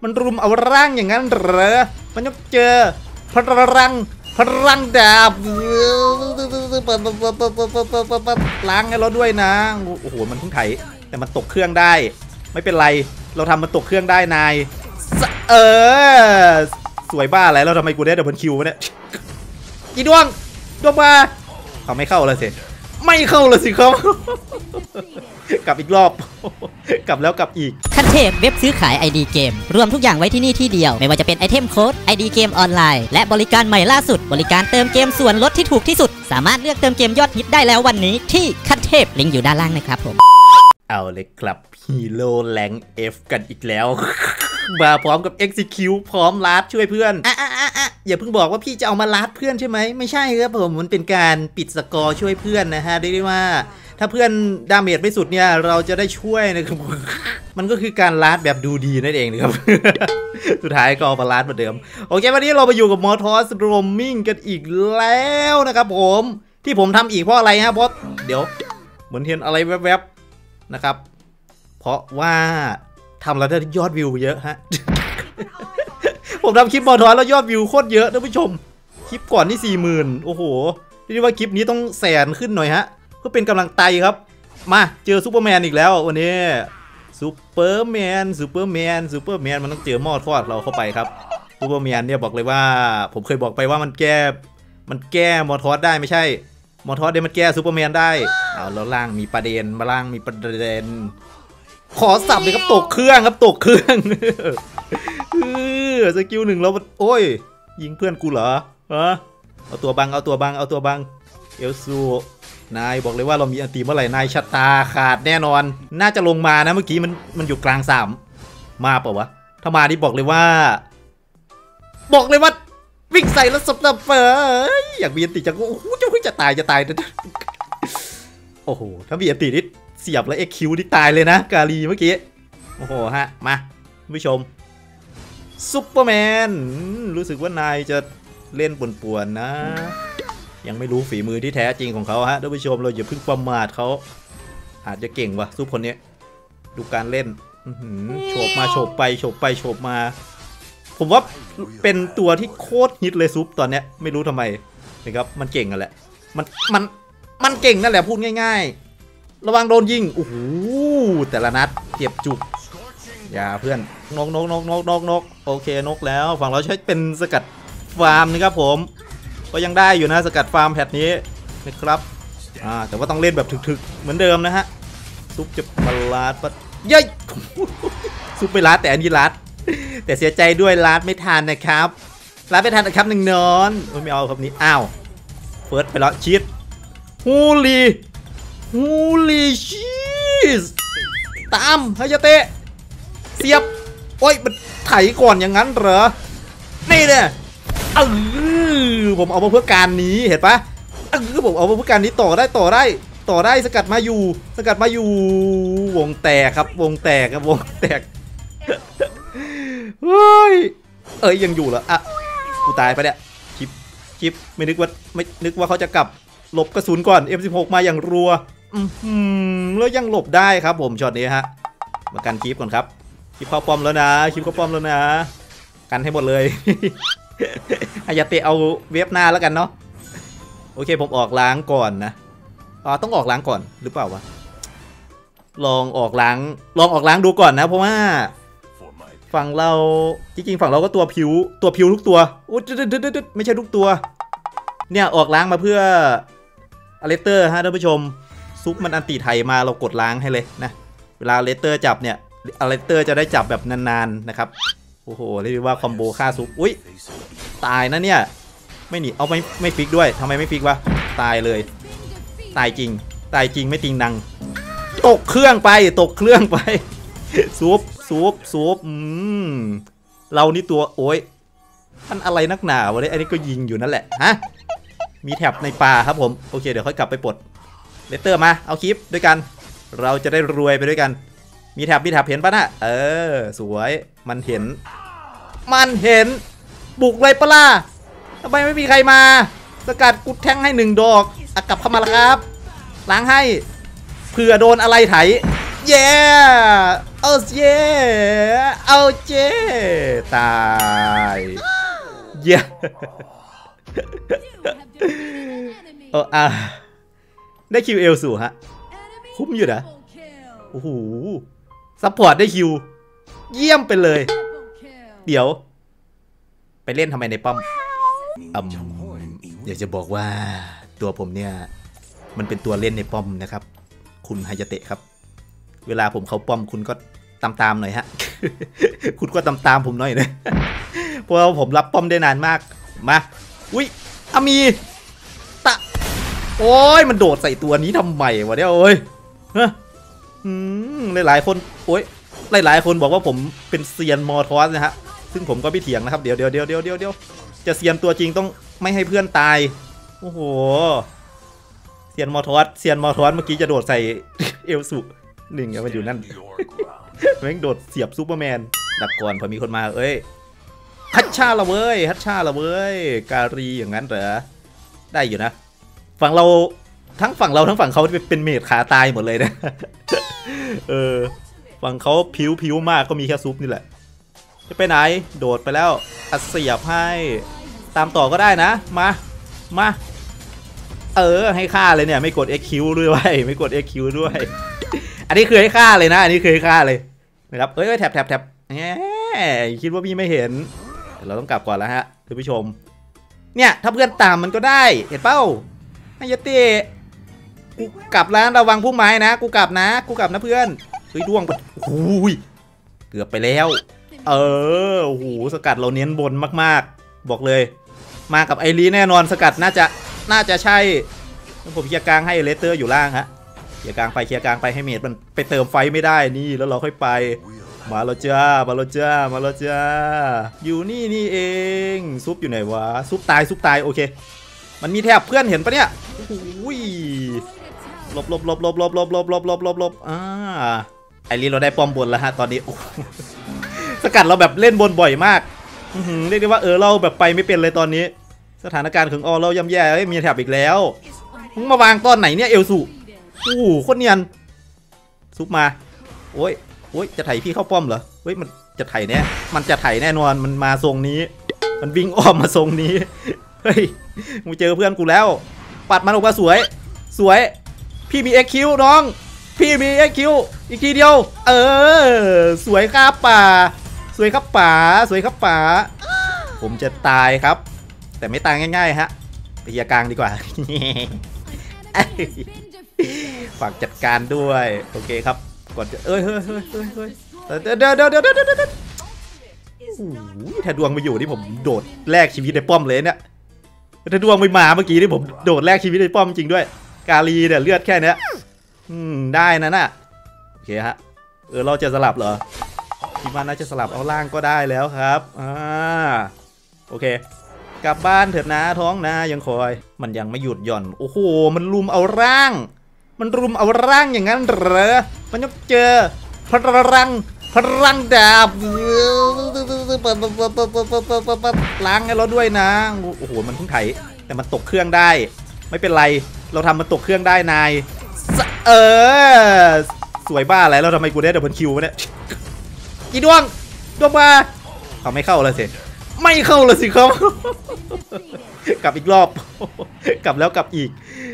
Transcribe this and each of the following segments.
มันรุมเอาร่างอย่างนั้นเหรอมันต้องเจอพลังดาบล้างให้เราด้วยนะโอ้โหมันเพิ่งไถแต่มันตกเครื่องได้ไม่เป็นไรเราทำมันตกเครื่องได้นายสวยบ้าอะไรแล้วทำไมกูได้ดับเบิลคิววะเนี่ยอีดวงมาเขาไม่เข้าเลยสิไม่เข้าเลยสิครับกลับอีกรอบกลับแล้วกลับอีกขั้นเทพเว็บซื้อขาย ID เกมรวมทุกอย่างไว้ที่นี่ที่เดียวไม่ว่าจะเป็นไอเทมโค้ด ID เกมออนไลน์และบริการใหม่ล่าสุดบริการเติมเกมส่วนลดที่ถูกที่สุดสามารถเลือกเติมเกมยอดฮิตได้แล้ววันนี้ที่ขั้นเทพลิงก์อยู่ด้านล่างนะครับผมเอาเลยครับฮีโร่แรงFกันอีกแล้วมาพร้อมกับ Execute พร้อมลัดช่วยเพื่อนอย่าเพิ่งบอกว่าพี่จะเอามาลัดเพื่อนใช่ไหมไม่ใช่ครับผมมันเป็นการปิดสกอร์ช่วยเพื่อนนะฮะได้ว่าถ้าเพื่อนดาเมจไม่สุดเนี่ยเราจะได้ช่วยนะครับมันก็คือการลัดแบบดูดีนั่นเองนะครับ สุดท้ายก็เอามาลัดเหมือนเดิมโอเควันนี้เรามาอยู่กับมอทอสโรมมิ่งกันอีกแล้วนะครับผมที่ผมทำอีกเพราะอะไรฮะเพราะเดี๋ยวเหมือนเห็นอะไรแวบๆนะครับเพราะว่าทำแล้วได้ยอดวิวเยอะฮะ ผมทำคลิปมอทอสแล้วยอดวิวโคตรเยอะท่านผู้ชมคลิปก่อนนี่ 40,000 โอ้โหเรียกว่าคลิปนี้ต้องแสนขึ้นหน่อยฮะเพื่อเป็นกำลังใจครับมาเจอซูเปอร์แมนอีกแล้ววันนี้ซูเปอร์แมนมันต้องเจอมอทอสเราเข้าไปครับซูเปอร์แมนเนี่ยบอกเลยว่าผมเคยบอกไปว่ามันแก้มอทอสได้ไม่ใช่มอทอสเดี๋ยวมันแก้ซูเปอร์แมนได้เอาแล้วล่างมีประเด็นมาล่างมีประเด็นขอสับเลยครับตกเครื่องครับตกเครื่องสกิลหนึ่งแล้วโอ้ยยิงเพื่อนกูเหรอเอาตัวบังเอลซูนายบอกเลยว่าเรามีอันตีเมื่อไหร่นายชะตาขาดแน่นอนน่าจะลงมานะเมื่อกี้มันอยู่กลาง3มาเปล่าวะถ้ามานี่บอกเลยว่าวิ่งใส่แล้วสับอยากมีอันตีจังโอ้โหจะตายโอ้โหถ้ามีอันตีนิดเสียบแล้วXQที่ตายเลยนะกาลีเมื่อกี้โอ้โหฮะมาผู้ชมซุปเปอร์แมนรู้สึกว่านายจะเล่นป่วนๆนะยังไม่รู้ฝีมือที่แท้จริงของเขาฮะท่านผู้ชมเราอย่าเพิ่งประมาทเขาอาจจะเก่งว่ะซุปคนนี้ดูการเล่นโฉบมาโฉบมาผมว่าเป็นตัวที่โคตรฮิตเลยซุปตอนเนี้ยไม่รู้ทำไมนะครับมันเก่งกันแหละมันเก่งนั่นแหละพูดง่ายๆระวังโดนยิงโอ้โหแต่ละนัดเจ็บจุกอย่าเพื่อนนกโอเคนกแล้วฝั่งเราใช้เป็นสกัดฟาร์มนะครับผมก็ยังได้อยู่นะสกัดฟาร์มแพทนี้นะครับแต่ว่าต้องเล่นแบบถึกๆเหมือนเดิมนะฮะซุปจะมาลาดปะเย้ยซุปไปลาดแต่อันนี้ลาดแต่เสียใจด้วยลาดไม่ทันนะครับลาดไม่ทันนะครับหนึ่งนอนไม่เอาครับนี้อ้าวเฟิร์สไปแล้วชีสฮูลีชีสตามฮายาเตะเสียบโอ้ยมันไถก่อนอย่างนั้นเหรอนี่เนี่ยผมเอามาเพื่อการนี้เห็นปะผมเอามาเพื่อการนี้ต่อได้สกัดมาอยู่วงแตกครับวงแตกเฮ้ยยังอยู่เหรอกูตายไปเนี่ยชิปไม่นึกว่าเขาจะกลับหลบกระสุนก่อน M16 มาอย่างรัวแล้วยังหลบได้ครับผมช็อตนี้ฮะมากันคลิปก่อนครับคลิปเข้าป้อมแล้วนะกันให้หมดเลยอายาเตะเอาเวฟหน้าแล้วกันเนาะโอเคผมออกล้างก่อนนะต้องออกล้างก่อนหรือเปล่าวะลองออกล้างดูก่อนนะเพราะว่าฝั่งเราจริงๆฝั่งเราก็ตัวผิวทุกตัวอุ๊ยไม่ใช่ทุกตัวเนี่ยออกล้างมาเพื่ออเลสเตอร์ฮะท่านผู้ชมซุปมันอันตีไทยมาเรากดล้างให้เลยนะเวลาอเลสเตอร์จับเนี่ยอเลสเตอร์จะได้จับแบบนานๆนะครับโอ้โหเรียกว่าคอมโบฆ่าซุปอุ้ยตายนะเนี่ยไม่หนีเอาไม่ฟิกด้วยทำไมไม่ฟิกวะตายเลยตายจริงไม่ติงนังตกเครื่องไปซุปเรานี่ตัวโอ้ยท่านอะไรนักหนาวะเนี่ยอันนี้ก็ยิงอยู่นั่นแหละฮะมีแท็บในป่าครับผมโอเคเดี๋ยวค่อยกลับไปปลดเลสเตอร์มาเอาคลิปด้วยกันเราจะได้รวยไปด้วยกันมีแท็บเห็นปะนะสวยมันเห็นบุกเลยปะล่ะทำไมไม่มีใครมาสกัดกุดแท่งให้1 ดอกกลับเข้ามาแล้วครับล้างให้เผื่อโดนอะไรไถเย้เอาเย่เอาเย่ตายเย่ได้คิวเอลสูฮะคุ้มอยู่นะโอ้โหซัพพอร์ตได้คิวเยี่ยมไปเลยเดี๋ยวไปเล่นทำไมในป้อมอยากจะบอกว่าตัวผมเนี่ยมันเป็นตัวเล่นในป้อมนะครับคุณไฮยาเตะครับเวลาผมเข้าป้อมคุณก็ตามหน่อยฮะ คุณก็ตามผมหน่อยนะ เพราะว่าผมรับป้อมได้นานมากมาอุ้ยอามีตะโอ้ยมันโดดใส่ตัวนี้ทำไมวะเนี่ยโอ้ยหลายๆคนโอ้ยหลายๆคนบอกว่าผมเป็นเซียนมอทอสนะฮะซึ่งผมก็ไม่เถียงนะครับเดี๋ยวจะเซียนตัวจริงต้องไม่ให้เพื่อนตายโอ้โหเซียนมอทอสเมื่อกี้จะโดดใส่ เอลสุหนึ่งมันอยู่นั่นแม่งโดดเสียบซูเปอร์แมนดักก่อนพอมีคนมาเอ้ยฮัตชาละเว้ยการีอย่างนั้นเหรอได้อยู่นะฝั่งเราทั้งฝั่งเขาเป็นเมจขาตายหมดเลยนะ ฝั่งเขาผิวมากก็มีแค่ซุปนี่แหละจะไปไหนโดดไปแล้วอัดเสียบให้ตามต่อก็ได้นะมาให้ฆ่าเลยเนี่ยไม่กด XQ ด้วยไม่กด XQ ด้วย อันนี้คือให้ฆ่าเลยนะอันนี้คือให้ฆ่าเลยนะครับแท็บคิดว่าพี่ไม่เห็นเราต้องกลับก่อนแล้วฮะท่านผู้ชมเนี่ยถ้าเพื่อนตามมันก็ได้เห็นเป้าไอ้ยตีกูกลับแล้วระวังพุ่มไม้นะกูกลับนะเพื่อนเฮ้ยด้วงโอ้ยเกือบไปแล้วโอ้โหสกัดเราเน้นบนมากๆบอกเลยมากับไอรีแน่นอนสกัดน่าจะใช่ผมเคลียร์กลางให้เลสเตอร์อยู่ล่างฮะเคลียร์กลางไปให้เมดมันไปเติมไฟไม่ได้นี่แล้วเราค่อยไปมาแล้วจ้าอยู่นี่เองซุปอยู่ไหนวะซุปตายโอเคมันมีแถบเพื่อนเห็นปะเนี่ยโอ้ยลบไอรีเราได้ป้อมบนแล้วฮะตอนนี้สกัดเราแบบเล่นบนบ่อยมากเรียกได้ว่าเราแบบไปไม่เป็นเลยตอนนี้สถานการณ์ของเราย่ำแย่มีแถบอีกแล้วมึงมาวางตอนไหนเนี่ยเอลสุโอ้โหโคตรเนียนซุปมาโอ้ยจะไถพี่เข้าป้อมเหรอเฮ้ยมันจะไถแน่นอนมันมาทรงนี้มันวิ่งอ้อมมาทรงนี้เฮ้ยมึงเจอเพื่อนกูแล้วปัดมันออกมาสวยพี่มี XQ น้องพี่มี XQ อีกทีเดียวสวยครับป่าผมจะตายครับแต่ไม่ตายง่ายๆฮะไปเฮียกลางดีกว่า ฝากจัดการด้วยโอเคครับก่อนจะเฮ้ยเดี๋ยวถ้าดวงมาอยู่ที่ผมโดดแลกชีวิตในป้อมเลยเนี่ยถ้าดวงไม่มาเมื่อกี้ที่ผมโดดแลกชีวิตในป้อมจริงด้วยกาลีเนี่ยเลือดแค่นี้ได้นะน่ะโอเคฮะเราจะสลับเหรอที่มันน่าจะสลับเอาล่างก็ได้แล้วครับโอเคกลับบ้านเถิดนะท้องนายังคอยมันยังไม่หยุดหย่อนโอ้โหมันรุมเอาร่างอย่างนั้นเหรอมันยกเจอพลังดาบล้างให้เราด้วยนะโอ้โหมันเพิ่งไถแต่มันตกเครื่องได้ไม่เป็นไรเราทำมันตกเครื่องได้นายสวยบ้าอะไรแล้วทำไมกูได้ดับเบิลคิววะเนี่ยกี่ดวงมาเขาไม่เข้าเลยสิครับ กลับอีกรอบกลับแล้วกลับอีก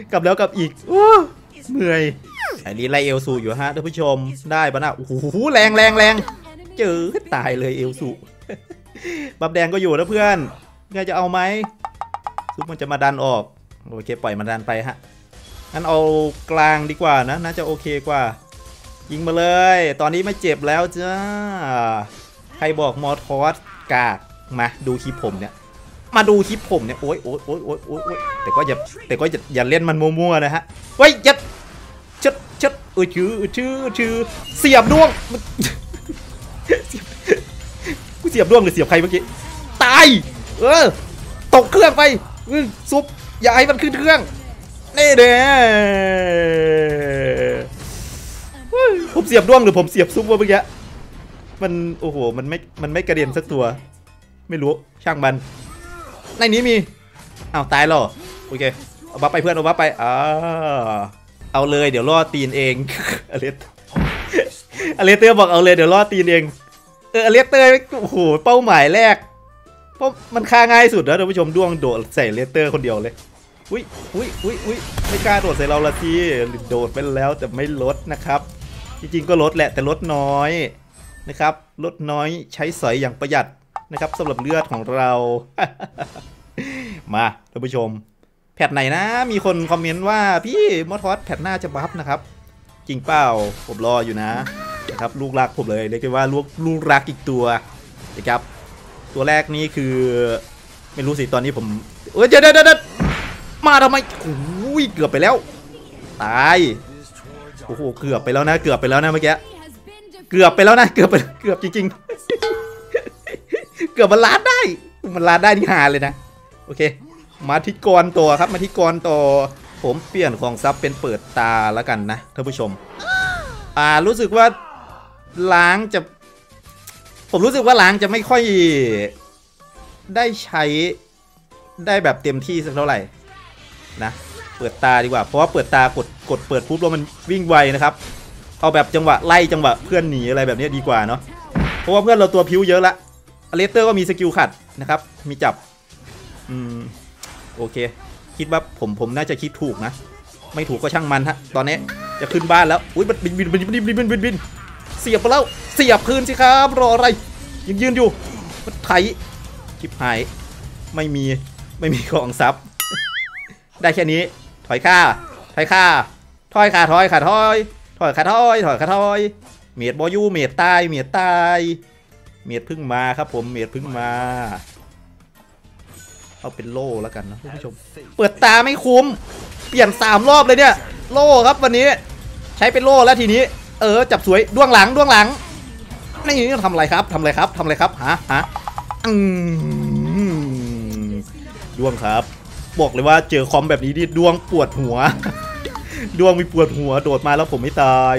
เหนื่อยไอ้นี่ไล่เอลซูอยู่ฮะท่านผู้ชมได้ปะนะโอ้โหแรงเจอตายเลยเอลซูบับแดงก็อยู่นะเพื่อนไงจะเอาไหมซุปมันจะมาดันออกโอเคปล่อยมันดันไปฮะงั้นเอากลางดีกว่านะน่าจะโอเคกว่ายิงมาเลยตอนนี้ไม่เจ็บแล้วจ้าใครบอกมอทอสกากมาดูคลิปผมเนี่ยโอ๊ยแต่ก็อย่าเล่นมันมั่วๆนะฮะเฮ้ยยัดชัดชื่อเสียบด้วงกูเสียบด้วงหรือเสียบใครเมื่อกี้ตายตกเครื่องไปซุปอย่าให้มันขึ้นเครื่องนี่เด้ผมเสียบด้วงหรือผมเสียบซุปวะเมื่อกี้มันโอ้โหมันไม่กระเด็นสักตัวไม่รู้ช่างมันในนี้มีตายหรอโอเคเอาบัฟไปเพื่อนเอาบัฟไปเอาเลยเดี๋ยวล่อตีนเองอเลสอเลสเตอร์บอกเอาเลยเดี๋ยวรอตีนเองอเลสเตอร์โอ้โหเป้าหมายแรกเพราะมันฆ่าง่ายสุดแล้วท่านผู้ชมด้วงโดดใส่เลสเตอร์คนเดียวเลยอุ้ยไม่กล้าโดดใส่เราละทีโดดไปแล้วแต่ไม่ลดนะครับจริงๆก็ลดแหละแต่ลดน้อยนะครับลดน้อยใช้สอยอย่างประหยัดนะครับสำหรับเลือดของเรา มาท่านผู้ชมแพทไหนนะมีคนคอมเมนต์ว่าพี่มอทอสแพทหน้าจะบัฟนะครับจริงเปล่าผมรออยู่นะครับลูกรักผมเลยเรียกว่าลูกรักอีกตัวนะครับตัวแรกนี้คือไม่รู้สิตอนนี้ผมเดี๋ยวมาทำไมโอ้ยเกือบไปแล้วตายโอ้โหเกือบไปแล้วนะเมื่อกี้เกือบไปแล้วนะเกือบจริงๆ เกือบมันล้านได้ที่หาเลยนะโอเคมาที่กรตัวครับมาที่กรตัวผมเปลี่ยนของซับเป็นเปิดตาแล้วกันนะท่านผู้ชมรู้สึกว่าผมรู้สึกว่าล้างจะไม่ค่อยได้ใช้ได้แบบเต็มที่สักเท่าไหร่นะเปิดตาดีกว่าเพราะว่าเปิดตากดเปิดปุ๊บแล้วมันวิ่งไวนะครับเอาแบบจังหวะไล่จังหวะเพื่อนหนีอะไรแบบนี้ดีกว่าเนาะเพราะว่าเพื่อนเราตัวพิ้วเยอะละอเลสเตอร์ก็มีสกิลขัดนะครับมีจับโอเคคิดว่าผมน่าจะคิดถูกนะไม่ถูกก็ช่างมันฮะตอนนี้จะขึ้นบ้านแล้วอุ้ยมันบินเสียบไปแล้วเสียบคืนสิครับรออะไรยังยืนอยู่มันไถชิบหายไม่มีของซับได้แค่นี้ถอยค่าเมียดบอยูเมียดตายเมียดพึ่งมาครับผมเมียดพึ่งมาเอาเป็นโล่แล้วกันนะท่านผู้ชมเปิดตาไม่คุ้มเปลี่ยน3รอบเลยเนี่ยโล่ครับวันนี้ใช้เป็นโล่แล้วทีนี้จับสวยด้วงหลังนี่ทำอะไรครับฮะด้วงครับบอกเลยว่าเจอคอมแบบนี้ดิด้วงปวดหัวด้วงมีปวดหัวโดดมาแล้วผมไม่ตาย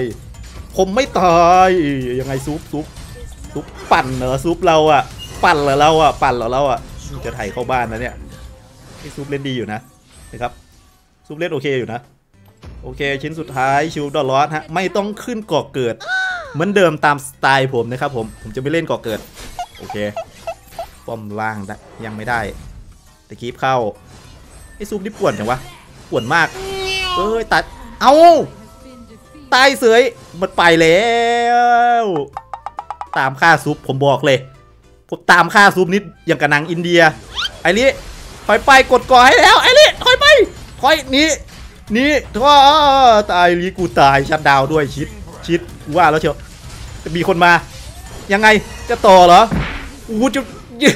ยังไงซุปปั่นเหรอซุปเราอะปั่นเหรอเราอะจะไถเข้าบ้านนะเนี่ยที่ซุปเล่นดีอยู่นะครับซุปเล่นโอเคอยู่นะโอเคชิ้นสุดท้ายชิวดอลลอสฮะไม่ต้องขึ้นก่อเกิดเหมือนเดิมตามสไตล์ผมนะครับผมจะไม่เล่นก่อเกิดโอเคป้อมล่างยังไม่ได้แต่คีบเข้าไอ้ซุปนี่ป่วนจังวะป่วนมากตัดเอาตายเสยมันไปแล้วตามค่าซุปผมบอกเลยผมตามค่าซุปนิดอย่างกับนางอินเดียไอ้นี่ถอยไปกดก่อให้แล้วไอ้นี่ถอยไปถอยนี่ท่อตายลีกูตายชัดดาวด้วยชิดว่าแล้วเชียวจะมีคนมายังไงจะต่อเหรอกูจะ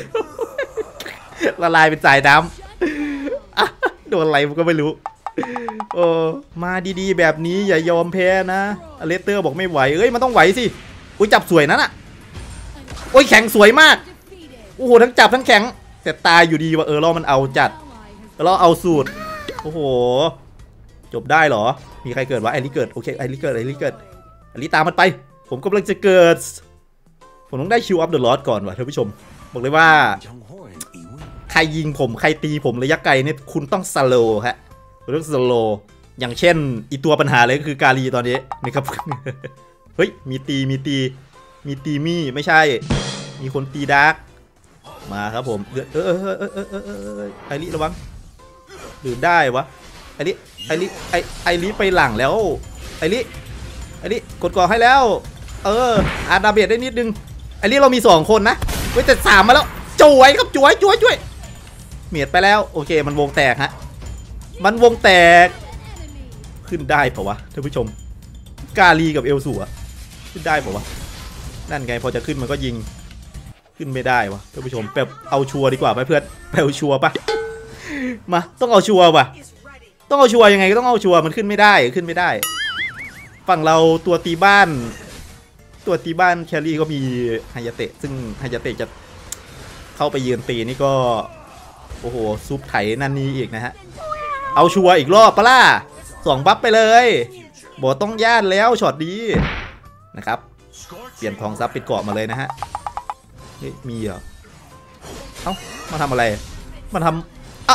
ละลายเป็นสายน้ำโดนอะไรผมก็ไม่รู้มาดีๆแบบนี้อย่ายอมแพ้นะอเลสเตอร์บอกไม่ไหวมันต้องไหวสิอุ้ยจับสวยนั่นอะโอ้ยแข็งสวยมากโอ้โหทั้งจับทั้งแข็งแต่ตายอยู่ดีว่าเรามันเอาจัดเราเอาสูตรโอ้โหจบได้เหรอมีใครเกิดวะไอริเกิดโอเคไอริเกิดไอริตามมันไปผมกำลังจะเกิดผมต้องได้คิวอัพเดอะลอสก่อนว่ะท่านผู้ชมบอกเลยว่าใครยิงผมใครตีผมระยะไกลเนี่ยคุณต้องสโลว์ฮะเรื่องสโลว์อย่างเช่นอีตัวปัญหาเลยก็คือกาลีตอนนี้นะครับ เฮ้ยมีตีมี่ไม่ใช่มีคนตีดาร์กมาครับผมไอริระวังหรือได้วะไอริไปหลังแล้วไอริกดก่อให้แล้วอาดาเบดได้นิดนึงไอริเรามี2คนนะเฮ้ยแต่3มาแล้วจ่วยครับจ่วยเมียดไปแล้วโอเคมันวงแตกฮะมันวงแตกขึ้นได้เปล่าวะท่านผู้ชมกาลีกับเอลสูอะขึ้นได้เปล่าวะนั่นไงพอจะขึ้นมันก็ยิงขึ้นไม่ได้วะท่านผู้ชมแบบเอาชัวร์ดีกว่าไปเพื่อนเอาชัวร์ปะมาต้องเอาชัวร์ป่ะต้องเอาชัวร์ยังไงก็ต้องเอาชัวร์มันขึ้นไม่ได้ฝั่งเราตัวตีบ้านแครี่ก็มีไฮยาเตะซึ่งไฮยาเตะจะเข้าไปยืนตีนี่ก็โอ้โหซุปไถนั่นนี่อีกนะฮะเอาชัวร์อีกรอบปะล่ะ2บัฟไปเลยบอกต้องย่านแล้วช็อตดีนะครับเปลี่ยนทองซับปิดเกาะมาเลยนะฮะนี่มีเหรอมาทำอะไรมาทำ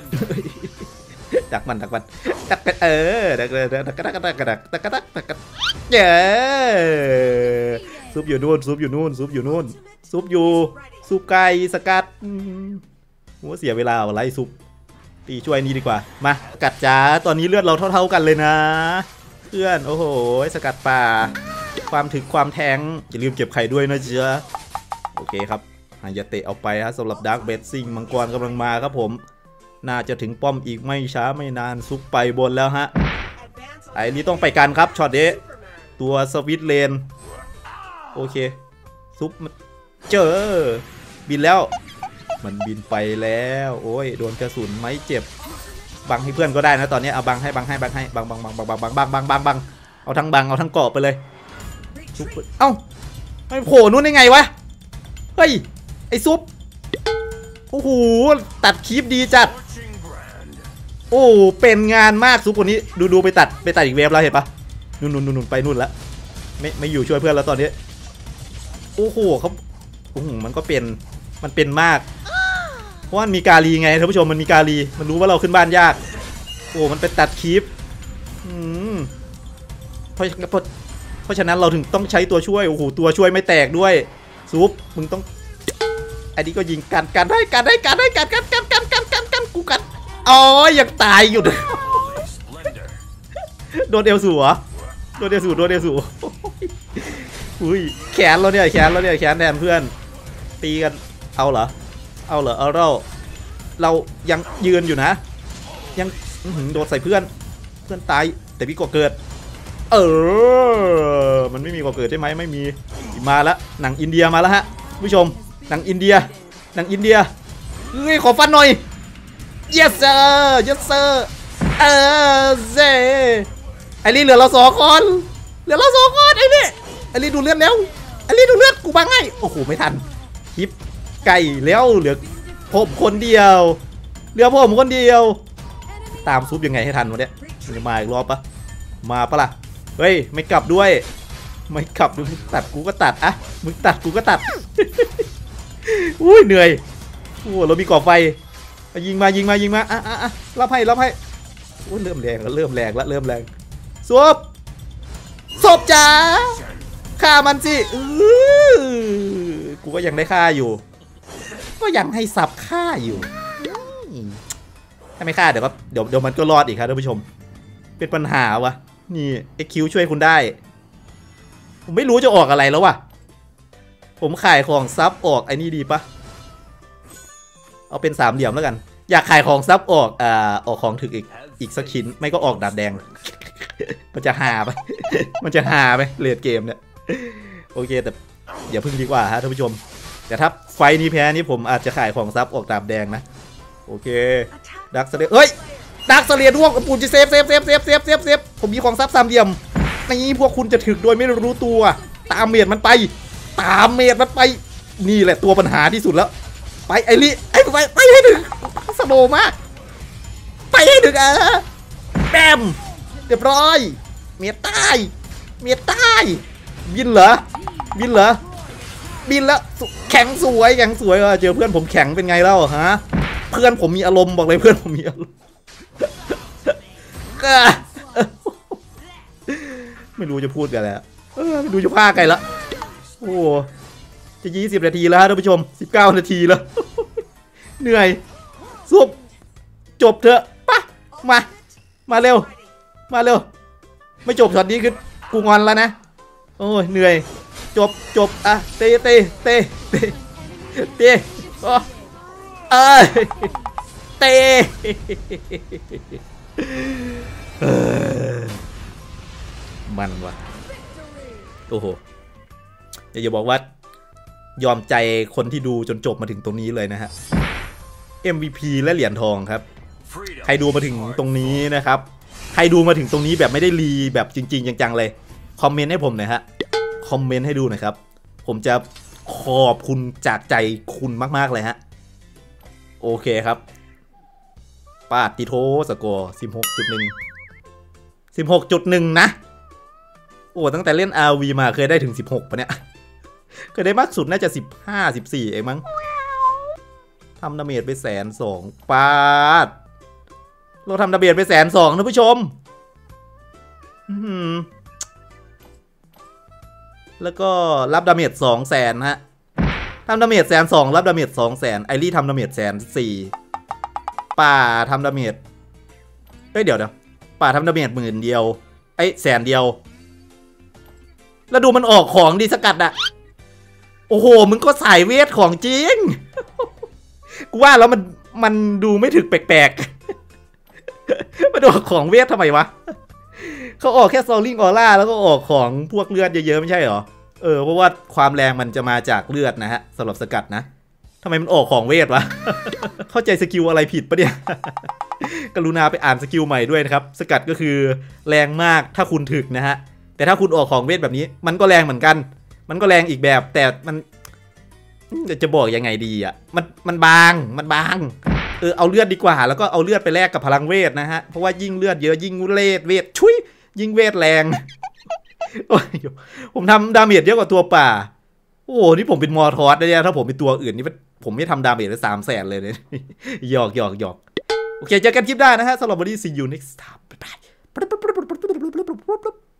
ดักมันดักเย้ซุปอยู่นู่นซุปอยู่นู่นซุปอยู่นู่นซุปอยู่ซุปไก่สกัดหัวเสียเวลาอะไรซุปตีช่วยนี่ดีกว่ามากัดจ๋าตอนนี้เลือดเราเท่ากันเลยนะเพื่อนโอ้โหสกัดป่าความถึกความแทงอย่าลืมเก็บไข่ด้วยนะเจ้าโอเคครับหายาเตะเอาไปฮะสำหรับดาร์กเบสซิงมังกรกำลังมาครับผมน่าจะถึงป้อมอีกไม่ช้าไม่นานซุปไปบนแล้วฮะไอ้นี่ต้องไปกันครับช็อตนี้ตัวสวิตเลนโอเคซุปเจอบินแล้วมันบินไปแล้วโอ้ยโดนกระสุนไม่เจ็บบังให้เพื่อนก็ได้นะตอนนี้เอาบังให้บังเอาทั้งบังเอาทั้งเกาะไปเลยซุปเอ้าไม่โผล่นู่นได้ไงวะเฮ้ยไอซุปโอ้โหตัดคลิปดีจัดโอ้เป็นงานมากซุปคนนี้ดูไปตัดอีกเวฟแล้วเห็นปะนู่นไปนู่นแล้วไม่อยู่ช่วยเพื่อนแล้วตอนนี้โอ้โหเขามันเป็นมากเพราะว่ามีกาลีไงท่านผู้ชมมันมีกาลีมันรู้ว่าเราขึ้นบ้านยากโอ้มันไปตัดคลิปเพราะฉะนั้นเราถึงต้องใช้ตัวช่วยโอ้โหตัวช่วยไม่แตกด้วยซุปมึงต้องอันนี้ก็ยิงกันได้กูกันอ๋อยังตายอยู่โดนเอลสูเหรอโดนเอลสูอุ้ยแขนเราเนี่ยแขนแทนเพื่อนตีกันเอาเหรอเรายังยืนอยู่นะยังโดนใส่เพื่อนตายแต่พี่ก็เกิดมันไม่มีก็เกิดใช่ไหมไม่มีมาแล้วหนังอินเดียมาแล้วฮะผู้ชมหนังอินเดียเฮ้ยขอฟันหน่อย yes sir เซ่ไอ้นี่เหลือเรา2 คนไอ้นี่ดูเลือดแล้วกูบังให้โอ้โหไม่ทันคลิปไก่แล้วเหลือผมคนเดียวตามซุปยังไงให้ทันวะเนี่ยจะมาอีกรอบปะมาปะล่ะเฮ้ยไม่กลับด้วยมึงตัดกูก็ตัดอะมึงตัดกูก็ตัดอุ้ยเหนื่อยโอ้เรามีก่อไฟยิงมาอ่ะรับให้โอ้เริ่มแรงศพจ๋าฆ่ามันสิกูก็ยังได้ฆ่าอยู่ก็ยังให้สับฆ่าอยู่ถ้าไม่ฆ่าเดี๋ยวมันก็รอดอีกครับท่านผู้ชมเป็นปัญหาวะนี่ไอคิวช่วยคุณได้ผมไม่รู้จะออกอะไรแล้ววะผมขายของซับออกไอ้นี่ดีปะเอาเป็น3 เหลี่ยมแล้วกันอยากขายของซับออกของถึกอีกสักชิ้นไม่ก็ออกดาบแดง มันจะหาไปเลียดเกมเนี่ยโอเคแต่อย่าพึ่งดีกว่าฮะท่านผู้ชมแต่ถ้าไฟนี้แพ้นี่ผมอาจจะขายของซับออกดาบแดงนะโอเคดักเสลียเฮ้ยดักเสลียร่วงปูนจะเซฟผมมีของซับ3 เหลี่ยมนี่พวกคุณจะถึกโดยไม่รู้ตัวตามเมดมันไปนี่แหละตัวปัญหาที่สุดแล้วไปไอริไปให้ถึงสโลมากไปให้ถึงแบมเรียบร้อยเมียตายบินเหรอแล้วแข็งสวยเจอเพื่อนผมแข็งเป็นไงแล้วฮะเพื่อนผมมีอารมณ์บอกเลยเพื่อนผมมีอารมณ์ไม่รู้จะพูดกันแล้วไม่รู้จะพาไกลละโอ้จะ20 นาทีแล้วท่านผู้ชม19 นาทีแล้วเหนื่อยซุปจบเถอะปะมาเร็วไม่จบช็อตนี้คือกูงอนแล้วนะโอ้ยเหนื่อยจบอ่ะเตะมันวะโอ้โหอย่าบอกว่ายอมใจคนที่ดูจนจบมาถึงตรงนี้เลยนะฮะ MVP และเหรียญทองครับใครดูมาถึงตรงนี้นะครับใครดูมาถึงตรงนี้แบบไม่ได้รีแบบจริงๆจังๆเลยคอมเมนต์ให้ผมหน่อยฮะคอมเมนต์ให้ดูหน่อยครับผมจะขอบคุณจากใจคุณมากๆเลยฮะโอเคครับปาติโทสกอร์ 16.1 นะโอ้ตั้งแต่เล่น RV มาเคยได้ถึง16ปะเนี่ยเคยได้มากสุดน่าจะ15-14เองมั้งทำดาเมจไป120,000ปาดเราทำดาเมจไป120,000นะผู้ชมแล้วก็รับดาเมจ200,000ฮะทำดาเมจ120,000รับดาเมจ200,000ไอรี่ทำดาเมจ140,000ป่าทำดาเมจเดี๋ยวป่าทำดาเมจ10,000 เดียว100,000 เดียวแล้วดูมันออกของดีสกัดอะโอ้โหมึงก็สายเวทของจริงกูว่าแล้วมันดูไม่ถึกแปลกๆมันออกของเวททำไมวะเขาออกแค่ Soaring Aura แล้วก็ออกของพวกเลือดเยอะๆไม่ใช่เหรอเพราะว่าความแรงมันจะมาจากเลือดนะฮะสำหรับสกัดนะทำไมมันออกของเวทวะ เข้าใจสกิลอะไรผิดปะเนี่ย กรุณาไปอ่านสกิลใหม่ด้วยนะครับสกัดก็คือแรงมากถ้าคุณถึกนะฮะแต่ถ้าคุณออกของเวทแบบนี้มันก็แรงเหมือนกันมันก็แรงอีกแบบแต่มันจะบอกยังไงดีอ่ะมันบางเอาเลือดดีกว่าแล้วก็เอาเลือดไปแลกกับพลังเวทนะฮะเพราะว่ายิ่งเลือดเยอะยิ่งเวทชุยยิ่งเวทแรง ผมทำดาเมจเยอะกว่าตัวป่าโอ้โหนี่ผมเป็นมอร์ทอสเนี่ยถ้าผมเป็นตัวอื่นนี่ผมไม่ทำดาเมจได้300,000เลยเนี่ย หยอกโอเคเจอกันคลิปหน้านะฮะสำหรับวันนี้ see you next time บ๊ายบาย